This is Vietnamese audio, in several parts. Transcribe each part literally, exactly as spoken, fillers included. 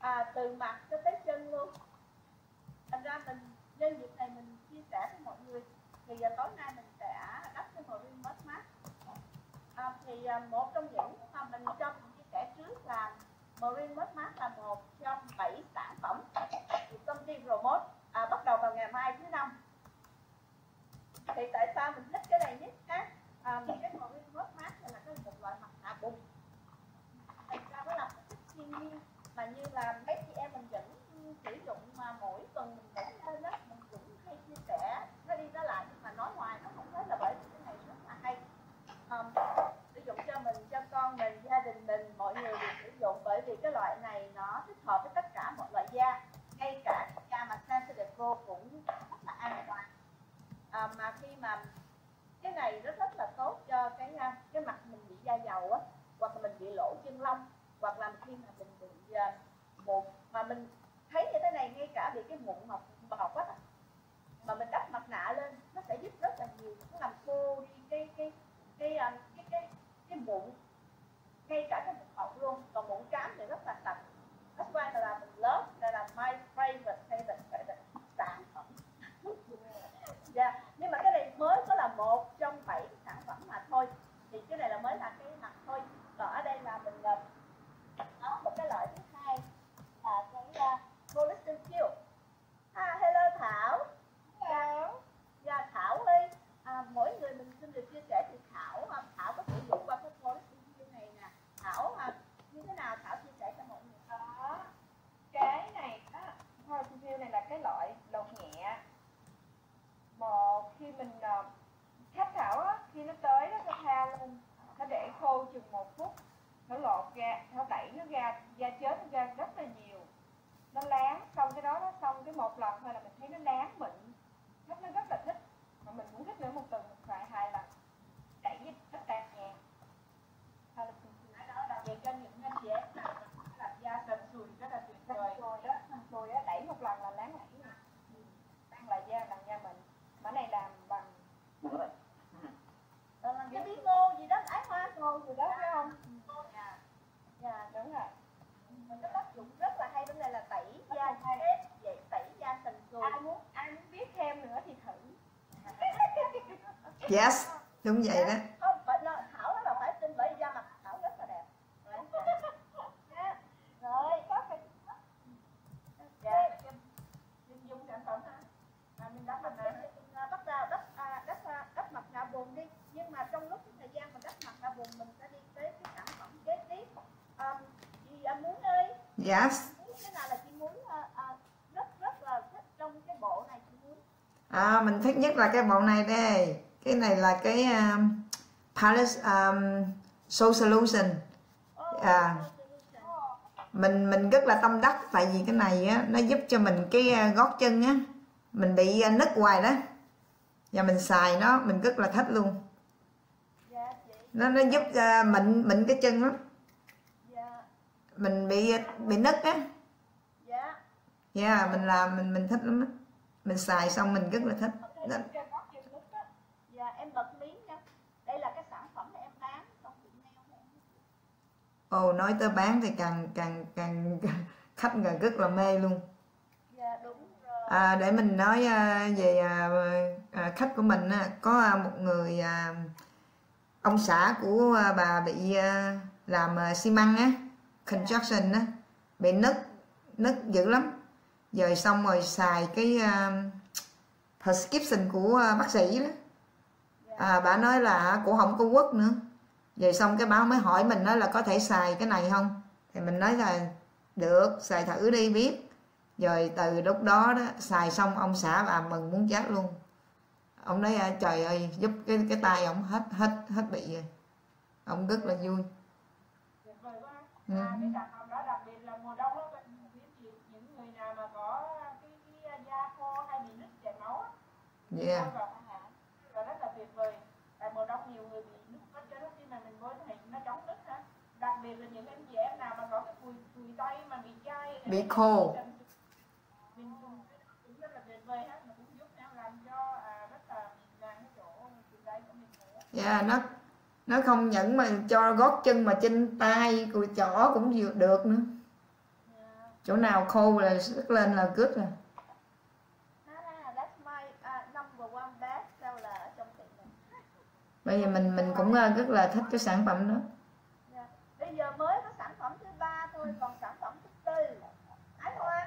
à, từ mặt cho tới chân luôn. Thành ra mình nhân dịp này mình chia sẻ với mọi người thì uh, tối nay mình sẽ đắp cái Marine Mud Mask. À, thì uh, một trong những mà mình cho mình chia sẻ trước là Marine Mud Mask là một trong bảy sản phẩm thì công ty Promote à, bắt đầu vào ngày mai thứ năm. Thì tại sao mình thích cái này nhất á? À, cái Marine Mud Mask này là cái một loại mặt nạ bùn. Thành ra nó làm cái chất thiên nhiên mà như là mấy chị em mình vẫn sử dụng mà mỗi tuần mình vẫn lên á, mình cũng hay chia sẻ nó đi nó lại, nhưng mà nói ngoài nó không thấy là bởi vì cái này rất là hay. Um, sử dụng cho mình, cho con mình, gia đình mình, mọi người đều sử dụng, bởi vì cái loại này nó thích hợp với tất cả mọi loại da, ngay cả da mà sensitive cũng rất là an toàn. À, mà khi mà cái này nó rất là tốt cho cái cái mặt mình bị da dầu á, hoặc là mình bị lỗ chân lông, hoặc là khi mà mình bị uh, mụn, mà mình thấy như thế này, ngay cả bị cái mụn mọc bọc á, mà mình đắp mặt nạ lên nó sẽ giúp rất là nhiều, nó làm khô đi cái cái cái cái cái cái, cái mụn, ngay cả cái mụn mọc luôn. Còn mụn cám thì rất là sạch. That's why là mình love, đây là my favorite favorite favorite sản phẩm. Yeah. Nhưng mà cái này mới có là một trong bảy sản phẩm mà thôi, thì cái này là mới là cái mặt thôi. Còn ở đây là mình có một cái loại thứ hai là cái uh, Collagen Kill. À, hello Thảo. Hello. Dạ Thảo ơi, à, mỗi người mình xin được chia sẻ thì Thảo Thảo có sử dụng qua cái Collagen Kill này nè. Thảo à, như thế nào Thảo chia sẻ cho mọi người? Đó, cái này á, Collagen Kill này là cái loại lột nhẹ. Một khi mình uh, khách Thảo á, khi nó tới đó, nó tha lên, nó để khô chừng một phút, nó lột ra, nó đẩy nó ra, da chết nó ra rất là nhiều, nó láng, xong cái đó nó xong cái một lần thôi là mình thấy nó láng mịn, nó rất là thích, mà mình cũng thích nữa, một tuần mình xài hai lần, đẩy với rất tàn nhẹ. Đó là đặc biệt cho những anh chị em làm da sần sùi rất là tuyệt vời. Sùi đó, sùi đó đẩy một lần là láng lẫy rồi, đang là da bằng da mình, mà này làm bằng Ờ, cái bí ngô gì đó, ái hoa ngô gì đó phải không? Dạ, dạ đúng rồi. Cái tác dụng rất là hay, vấn đề là tẩy da hết, vậy tẩy da sần sùi. Ai muốn ai muốn biết thêm nữa thì thử. Yes, đúng vậy đó. Không, phải Thảo nó là phải tin, bởi da mặt Thảo rất là đẹp. Rồi, có phải dạ, mình dùng sản phẩm ha. À, mình đắp mặt nạ, bắt đầu đắp à, đắp đắp mặt nạ bùn đi. Nhưng mà trong lúc cái thời gian mình đắp mặt nạ bùn, mình sẽ đi tới cái sản phẩm kế tiếp. Um, chị uh, muốn ơi. Yes. Cái nào là chị muốn uh, uh, rất rất là thích trong cái bộ này chị muốn? À, mình thích nhất là cái bộ này đây. Cái này là cái um, Palace um, Soul Solution. À, mình mình rất là tâm đắc, tại vì cái này á, nó giúp cho mình cái uh, gót chân á, mình bị uh, nứt hoài đó, và mình xài nó mình rất là thích luôn. Nó nó giúp uh, mịn mịn cái chân lắm. Mình bị bị nứt á. Dạ, yeah, mình làm mình mình thích lắm á. Mình xài xong mình rất là thích. Dạ, em bật miếng nha. Đây là cái sản phẩm này em bán trong Việt Nam. Ồ, nói tới bán thì càng càng càng khách càng rất là mê luôn. Dạ, đúng rồi. À, để mình nói về à, khách của mình có một người à, ông xã của bà bị à, làm xi măng á, construction á, bị nứt nứt dữ lắm. Rồi xong rồi xài cái uh, prescription của uh, bác sĩ đó, à, bà nói là cũng không có quất nữa. Rồi xong cái bà mới hỏi mình nói là có thể xài cái này không, thì mình nói là được, xài thử đi biết. Rồi từ lúc đó đó xài xong ông xã bà mừng muốn chết luôn. Ông nói trời ơi, giúp cái cái tay ông hết hết hết bị rồi, ông rất là vui. Tuyệt vời quá. Ừ. À, cái sản phẩm đó đặc biệt là mùa đông đó, những người nào mà có cái, cái da khô hay bị nứt chảy máu á, yeah. Và rất là tuyệt vời. Tại mùa đông nhiều người bị nứt hết trơn, khi mà mình bôi thì nó chống nứt ha. Đặc biệt là những anh chị em nào mà có cái cùi cùi tay mà bị chai, bị khô, mình cũng rất là tuyệt vời ha, nó cũng giúp nhau làm cho à, rất là mịn cái chỗ cùi tay của mình nữa. Dạ, nó nó không những mà cho gót chân mà trên tay cùi chỏ cũng được nữa. Yeah. chỗ nào khô là sức lên là good rồi. Ah, that's my uh, number one best seller ở trong tiệm mình. Bây giờ mình mình cũng uh, rất là thích cái sản phẩm đó. Yeah. Bây giờ mới có sản phẩm thứ ba thôi, còn sản phẩm thứ tư. Ái Hoa.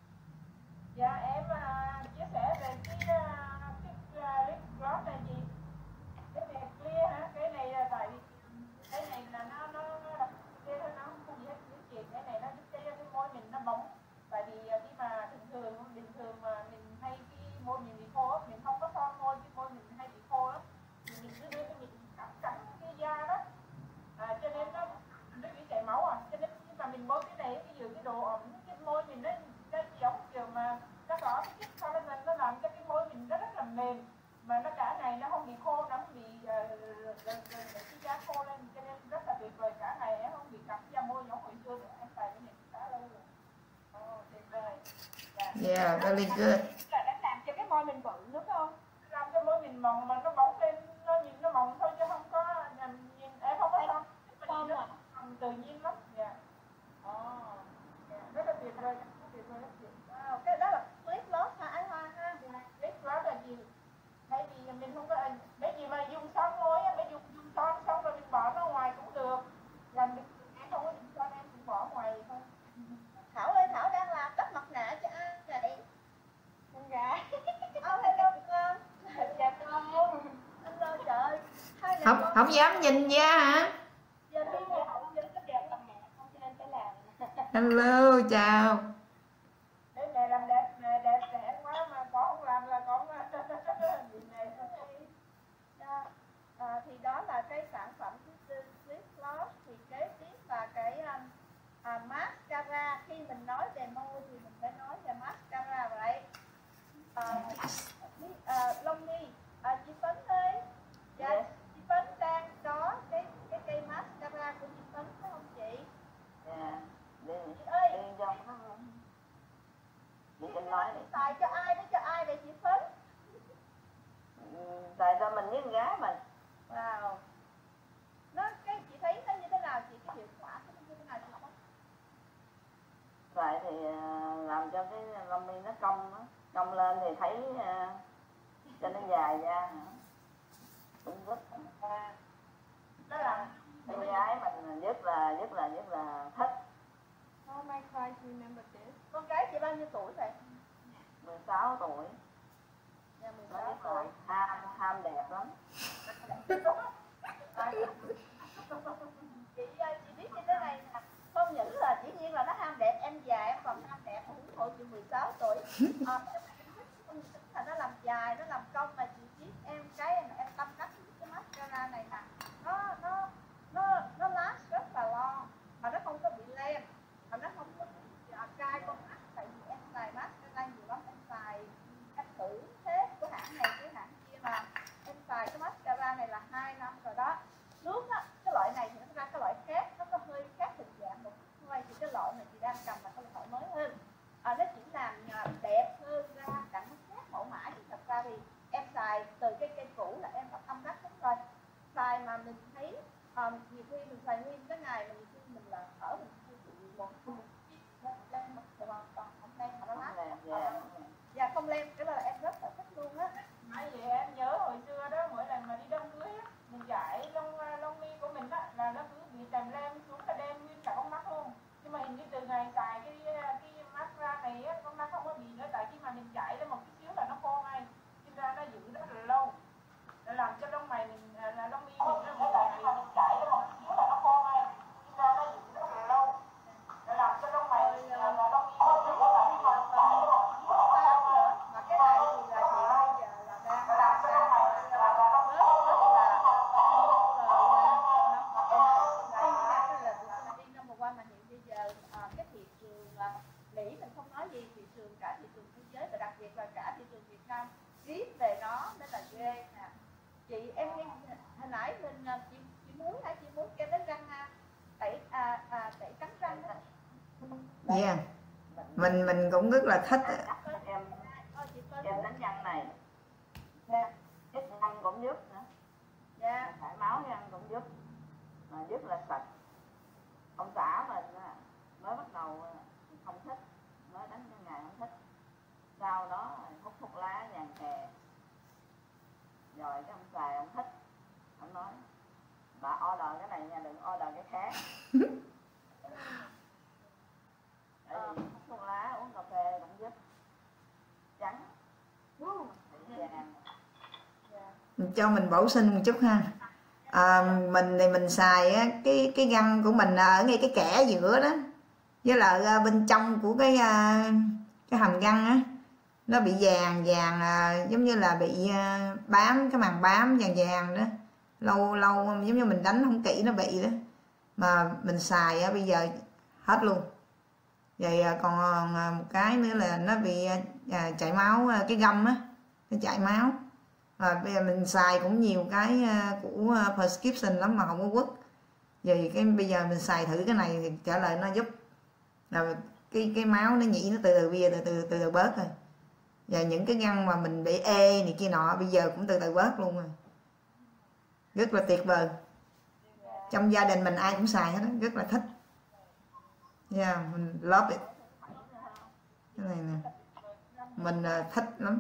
Dạ em uh, chia sẻ về cái uh, cái uh, lip gloss này gì? Cái này clear hả? Cái này là tại vì cái này là nó nó nó đặc clear thôi, nó không có gì hết những chuyện. Cái này nó giúp cái cái môi mình nó bóng. Tại vì uh, khi mà thường thường bình thường mà mình hay cái môi mình bị khô á, mình không có son môi, cái môi mình hay bị khô lắm. Thì mình cứ đưa cái mình cắn cắn cái da đó. À, cho nên nó nó bị chảy máu à. Cho nên khi mà mình bôi cái này cái giữ cái độ ẩm cái môi mình nó nó giống kiểu mà nó có cái chất collagen, nó làm cho cái môi mình nó rất là mềm, mà nó cả ngày nó không bị khô, nó không bị uh, cái da khô lên, cho nên rất là tuyệt vời. Cả ngày em không bị cặp da môi giống hồi xưa nữa. Em xài cái này khá lâu rồi. Oh, tuyệt vời. Yeah, very good. Là đã làm cho cái môi mình bự đúng không? Làm cho môi mình mỏng mà nó bóng lên, nó nhìn nó mỏng thôi chứ không có nhìn em không có son. Phong à? Tự nhiên lắm. Dạ. Ồ. Rất là tuyệt vời. Tuyệt vời lắm chị. Wow, cái đó là lip gloss hả Ái Hoa ha? Lip gloss là gì? Thay vì mình không có mấy gì mà dùng son môi á, mấy dùng dùng son xong rồi mình bỏ nó ngoài cũng được. Làm được em không có dùng son em cũng bỏ ngoài thôi. Thảo ơi, Thảo đang làm đắp mặt nạ cho ai vậy? Con gái. Oh, hello con. Dạ con. Hello trời ơi. Hai người Không con- không dám nhìn da hả? Giờ đi Dạ không dân cái đẹp làm mẹ không cho nên phải làm. Hello, chào. Để mẹ làm đẹp, mẹ đẹp trẻ quá mà con không làm là con bị mẹ thôi. Dạ. À, thì đó là cái sản phẩm thứ tư lip gloss. Thì kế tiếp là cái um, à, mascara. Khi mình nói về môi thì mình phải nói về mascara vậy. À, à, Long My, à, chị Phấn ơi. Dạ, Yes. chị Phấn đang có cái cái cây mascara của chị Phấn phải không chị? Dạ, đi Chị ơi, đi trong nó đi trên nói đi. xài cho ai để cho ai để chị Phấn? Ừ, tại sao mình với con gái mình Wow. Nó cái chị thấy nó như thế nào chị, cái hiệu quả của nó như thế nào chị Phấn? vậy thì à, làm cho cái lông mi nó cong á, cong lên thì thấy à, cho nó dài ra nữa. Cũng rất Nó làm con gái mình rất là rất là rất là thích. Oh my God, remember this? Con gái chị bao nhiêu tuổi vậy? mười sáu tuổi. Dạ mười Nó sáu rất là tuổi. ham ham đẹp lắm. Chị chị biết như thế này nè, không những là dĩ nhiên là nó ham đẹp, em già em còn ham đẹp, ủng hộ chị mười sáu tuổi. À, là nó làm dài, nó làm cong, mà chị biết em cái em, em tâm đắc cái mascara này nè, nó nó nó nó last rất là lo, mà nó không có bị lem, mà nó không có bị à, cay con mắt. Tại vì em xài mascara nhiều lắm, em xài em thử hết của hãng này cái hãng kia, mà em xài cái mascara này là hai năm rồi đó. Nước á, cái loại này thì nó ra cái loại khác, nó có hơi khác hình dạng một chút thôi, thì cái loại này chị đang cầm là cái loại mới hơn. À, nó chỉ làm đẹp hơn ra, cảnh nó khác mẫu mã, chứ thật ra thì em xài từ cái cây cũ là em đã tâm đắc hết rồi. Xài mà mình thấy um, nhiều khi mình xài nguyên cái ngày mà nhiều khi mình là thở mình không bị một một lên mặt hoàn toàn không lên mà nó lát. Dạ, Dạ không lên, cái đó là em rất là thích luôn á. Nói vậy em nhớ hồi xưa đó, mỗi lần mà đi đám cưới á, mình chải lông lông mi của mình á là nó cứ bị tràn lem xuống, là đen nguyên cả con mắt luôn. Nhưng mà hình như từ ngày xài cái cái mascara này á, con mắt không có bị nữa, tại khi mà mình chải lên một chút xíu là nó khô ngay, nên ra nó giữ rất là lâu, nó làm cho lông mày mình là lông mi mình nó bị tại vì mình chải lên một chút xíu là nó khô ngay, nên ra nó giữ rất là lâu, nó làm cho lông mày mình là lông mi mình nó bị tại vì mình chải lên một chút xíu là nó khô ngay. Mà cái này thì là chị bây giờ là đang đang đang rất rất là mua là đi number one, mà hiện bây giờ à, cái thị trường à, Mỹ mình không nói gì, thị trường cả thị trường thế giới và đặc biệt là cả thị trường Việt Nam biết về nó nên là ghê nè. Chị em nghe hồi nãy mình chị chị muốn hả, chị muốn kem đánh răng à, tẩy à, à tẩy trắng răng đó. Yeah. Mình mình cũng rất là thích. em Ôi, chị coi em thử. đánh răng này, Dạ. ít răng cũng giúp nữa, Dạ. thải máu răng cũng giúp, mà rất là sạch. Ông xã mình á, mới bắt đầu không thích, bà order cái này nha, đừng order cái khác. Tại vì thuốc lá uống cà phê cũng giúp trắng vàng. Cho mình bổ sung một chút ha. À, mình thì mình xài á, cái cái răng của mình ở ngay cái kẽ giữa đó, với lại bên trong của cái cái hàm răng á, nó bị vàng vàng à, giống như là bị à, bám, cái màng bám vàng vàng đó, lâu lâu giống như mình đánh không kỹ nó bị đó, mà mình xài á, bây giờ hết luôn. Vậy à, còn à, một cái nữa là nó bị à, chảy máu, à, cái găm á nó chảy máu. Và bây giờ mình xài cũng nhiều cái à, của à, prescription lắm mà không có quất. Vì cái bây giờ mình xài thử cái này thì trả lời nó giúp là cái cái máu nó nhỉ, nó từ từ bây giờ từ từ từ từ bớt rồi. Và những cái răng mà mình bị ê này kia nọ bây giờ cũng từ từ bớt luôn rồi. Rất là tuyệt vời. Trong gia đình mình ai cũng xài hết đó, rất là thích. Yeah, mình love it. Cái này nè, mình uh, thích lắm.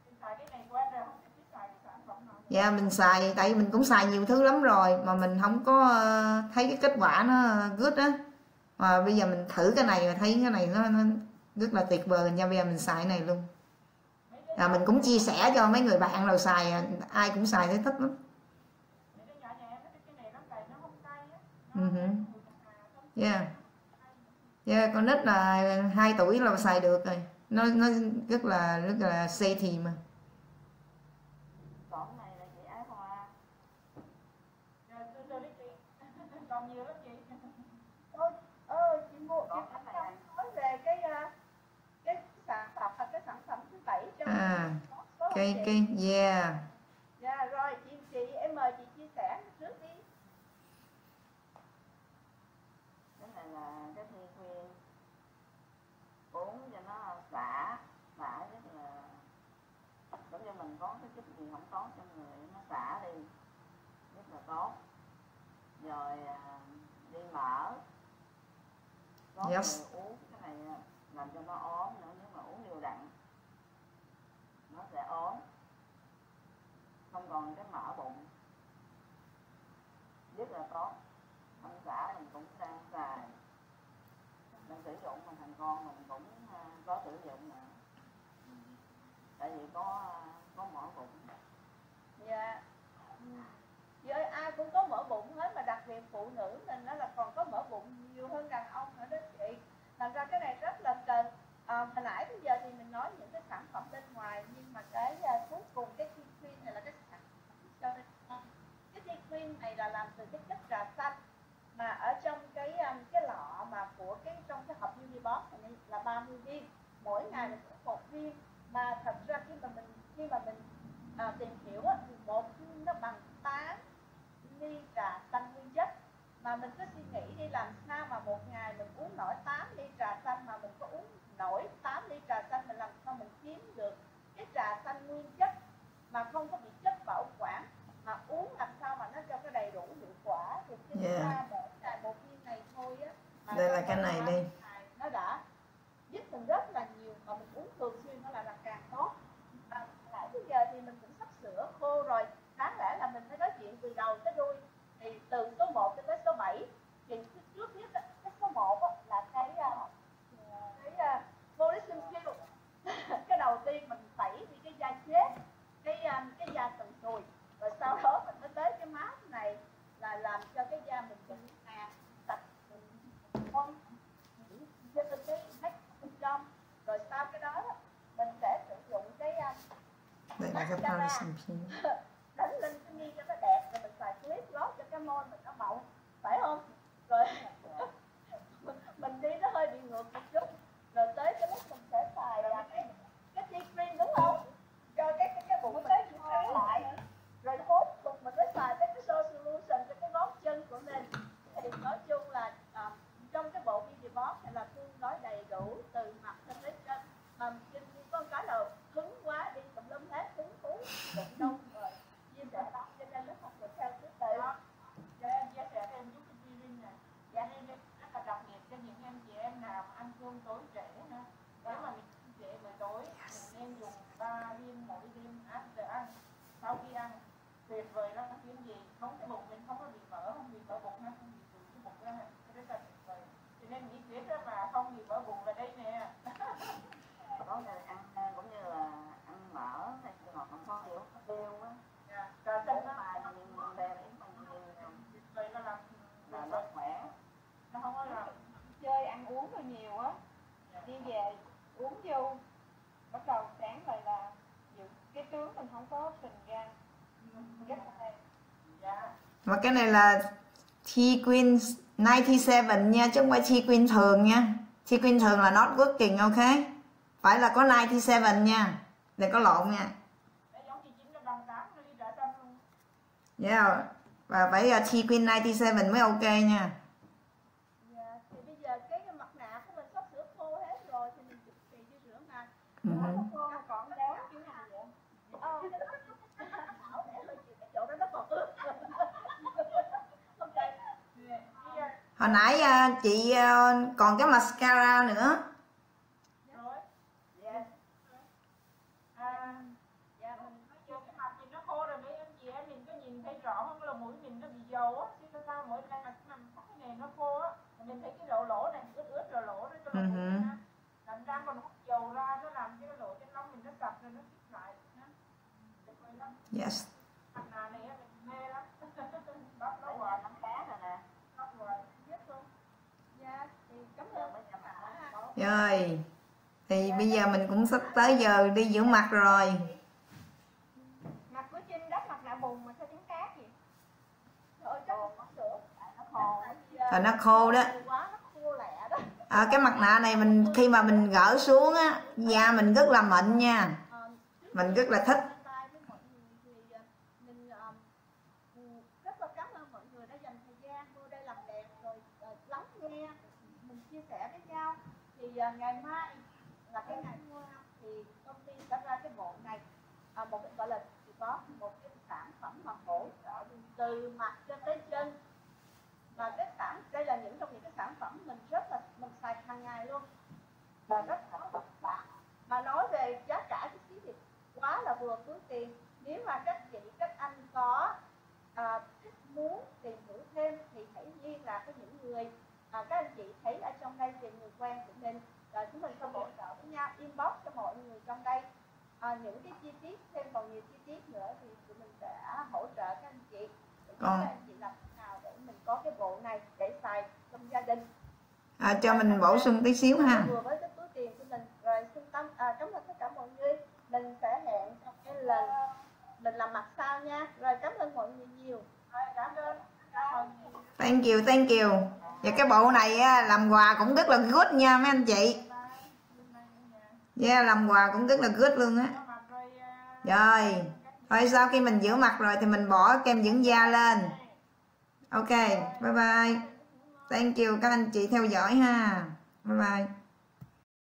Dạ yeah, mình xài, tại vì mình cũng xài nhiều thứ lắm rồi mà mình không có uh, thấy cái kết quả nó good á. Mà bây giờ mình thử cái này và thấy cái này nó, nó rất là tuyệt vời nha. Bây giờ mình xài cái này luôn. À, mình cũng chia sẻ cho mấy người bạn nào xài, ai cũng xài thấy thích lắm. Uh-huh. Yeah. Yeah, con nít là hai tuổi là xài được rồi. Nó nó rất là rất là safety mà. Còn này là chị Ái Hoa. Còn nhiều lắm chị. Ôi, ơi chị mua chị nói về cái cái sản phẩm cái sản phẩm thứ bảy trong à, cái cái yeah. Dạ yeah, rồi chị chị em mời chị chia sẻ trước đi. Cái này là cái thi khuyên uống cho nó xả, xả rất là giống như mình có cái chất gì không tốt trong người nó xả đi rất là tốt. Rồi đi mỡ, có Yes. người uống cái này làm cho nó ốm nữa, nếu mà uống đều đặn nó sẽ ốm, không còn cái mỡ bụng, rất là tốt. Ông xã mình cũng đang xài, đang sử dụng, mà thằng con mình cũng có sử dụng nữa, tại vì có có mỡ bụng. Dạ. Chị ơi, ai cũng có mỡ bụng hết, mà đặc biệt phụ nữ mình nó là còn có mỡ bụng nhiều hơn đàn ông nữa đó chị. Thành ra cái này rất là cần. À, hồi nãy bây giờ thì mình nói những cái sản phẩm bên ngoài, nhưng mà cái uh, cuối cùng cái tea cream này là cái sản phẩm cái tea cream này là làm từ cái chất trà xanh, mà ở trong cái um, cái lọ mà của cái trong cái hộp Beauty Box này là ba mươi viên, mỗi ngày mình uống một viên. Mà thật ra khi mà mình khi mà mình à, tìm hiểu á, thì một viên nó bằng tám ly trà xanh nguyên chất. Mà mình cứ suy nghĩ đi, làm sao mà một ngày mình uống nổi tám ly trà xanh, mà mình có uống nổi tám ly trà xanh, mình làm sao mình kiếm được cái trà xanh nguyên chất mà không có bị chất bảo quản, mà uống làm sao mà nó cho cái đầy đủ hiệu quả. Thì chúng Yeah. ta mỗi ngày một viên này thôi á, mà Đây là cái này đi, nó đã giúp mình rất là nhiều, mà mình uống thường xuyên nó là, là càng tốt. À, nãy bây giờ thì mình cũng sắp sửa khô rồi, đáng lẽ là mình mới nói chuyện từ đầu tới đuôi. Thì từ số một cho tới số bảy, thì trước nhất á, cái số một á, là cái cái uh, Molism Kill. Cái đầu tiên mình tẩy đi cái da chết, cái um, cái da sần sùi, rồi sau đó mình mới tới cái mask này là làm cho cái da mình vẫn à, sạch, không cho cái make bên trong. Rồi sau cái đó mình sẽ sử dụng cái um, đây là cái Paris đánh lên cái mi cho nó đẹp, rồi mình xài clip lót cho cái môi mình nó mọng, phải không? Rồi mình đi nó hơi bị ngược một chút, rồi tới cái lúc mình sẽ xài cái cái tea cream, đúng không? Cho cái cái cái bụng mình tới khô lại, rồi hốt cùng mình mới xài cái cái Soul Solution cho cái ngón chân của mình. Thì nói chung là uh, trong cái bộ Beauty Box này là Phương nói đầy đủ từ mặt cho tới chân, mà trên con cái là hứng quá đi tùm lum hết, hứng thú bụng đông rồi chia sẻ đó, cho nên nó không được theo thứ tự. Cho em chia sẻ thêm chút cái tea cream Mà cái này là T-Queen chín bảy nha, chứ không phải T-Queen thường nha. T-Queen thường là not working, ok? Phải là có chín bảy nha, đừng có lộn nha. Yeah, và phải uh, T-Queen chín bảy mới ok nha. Dạ, thì bây giờ cái, cái mặt nạ của mình sắp sửa khô hết rồi thì mình thì đi rửa mặt. Ừ. Khô còn đéo chứ nào vậy? Ờ, cái đó Thảo để hơi chịu cái chỗ đó nó còn ướt. Ok. Hồi nãy uh, chị uh, còn cái mascara nữa. Rồi. Dạ. À, dạ mình Vô cái mặt mình nó khô rồi mấy anh chị em mình có nhìn thấy rõ không, là mũi mình nó bị dầu á, chứ sao mỗi lần mà nằm cái này nó khô á, mình thấy cái lỗ lỗ này ướt ướt rồi lỗ đó cho nó Uh-huh. làm ra còn hút dầu ra, nó làm cho cái lỗ trên lông mình nó sạch rồi nó xích lại. Yes. Mặt nạ này mình mê lắm. Bắp nó Bây giờ hoài, nó khá rồi nè. bắp hoài. biết luôn. Dạ, thì cảm ơn Bây giờ mặt nó tốt. Rồi. Thì bây giờ mình cũng sắp tới giờ đi rửa mặt rồi. Mặt của Trinh đắp mặt nạ bùn mà sao trắng cát vậy? rồi chắc nó sữa. Nó khô. Và nó khô đó. Quá nó khô lẹ đó. À, cái mặt nạ này mình khi mà mình gỡ xuống á, da mình rất là mịn nha. Ờ, Mình rất là thích. tay với mọi người thì ờ, mình ờ, ừ, rất là cảm ơn mọi người đã dành thời gian vô đây làm đẹp rồi ờ, lắng nghe mình chia sẻ với nhau. Thì ờ, ngày mai là cái ngày hoa thì công ty sẽ ra cái bộ này, à, một cái gọi là chỉ có một cái sản phẩm mà hỗ trợ từ mặt cho tới chân. Và cái sản đây là những trong những cái sản phẩm mình rất là mình xài hàng ngày luôn và rất là vất vả. Mà nói về giá cả cái xí thì quá là vừa túi tiền. Nếu mà các chị các anh có à, thích muốn tìm hiểu thêm thì hãy liên lạc với những người à, các anh chị thấy ở trong đây về người quen của mình, rồi chúng mình sẽ hỗ trợ với nhau, inbox cho mọi người trong đây à, những cái chi tiết thêm còn nhiều chi tiết nữa thì tụi mình sẽ hỗ trợ các anh chị để giúp Còn- các anh chị làm thế nào để mình có cái bộ này để xài trong gia đình. À, cho mình bổ sung tí xíu ha. Vừa với cái túi tiền của mình. Rồi xin tâm à, cảm ơn tất cả mọi người. Mình sẽ hẹn trong cái lần mình làm mặt sau nha. Rồi cảm ơn mọi người nhiều. Rồi, cảm ơn. Cảm ơn. Thank you, thank you. Và cái bộ này á, làm quà cũng rất là good nha mấy anh chị. Yeah, làm quà cũng rất là good luôn á. Rồi, thôi sau khi mình rửa mặt rồi thì mình bỏ kem dưỡng da lên. Ok, bye bye. Thank you các anh chị theo dõi ha. Bye bye.